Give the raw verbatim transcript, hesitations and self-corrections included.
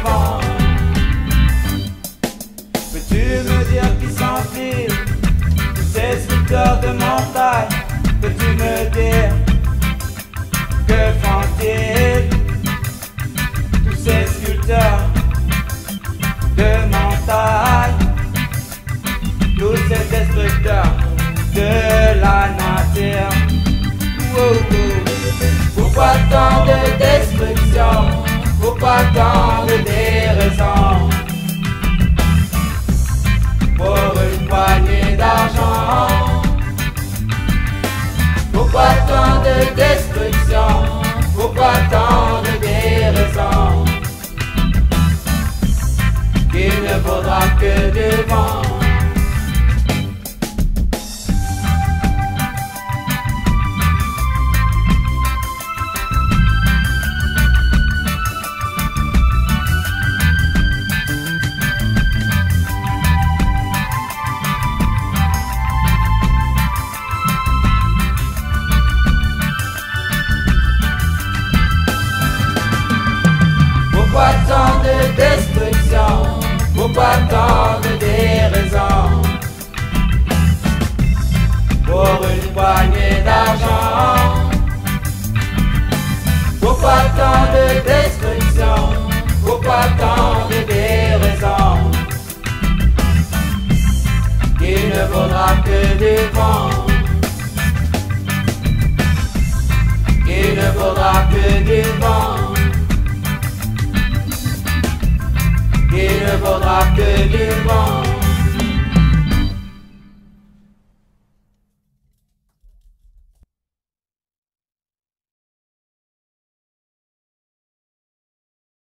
vent. Peux-tu me dire qui s'enfile tous ces sculpteurs de montagne? Peux-tu me dire que font-ils tous ces sculpteurs de montagne, tous ces destructeurs de la nature? Oh, oh. Pourquoi tant de destruction? Pourquoi tant de déraison? Pour une poignée d'argent. Pourquoi tant de destruction? Pourquoi tant de déraison? Il ne faudra que du vent. Pourquoi tant de destruction? Pourquoi tant de déraison? Pour une poignée d'argent. Pourquoi tant de destruction? Pourquoi tant de déraison? Il ne faudra que du vent. Il ne faudra que du vent. Il ne faudra que du vent.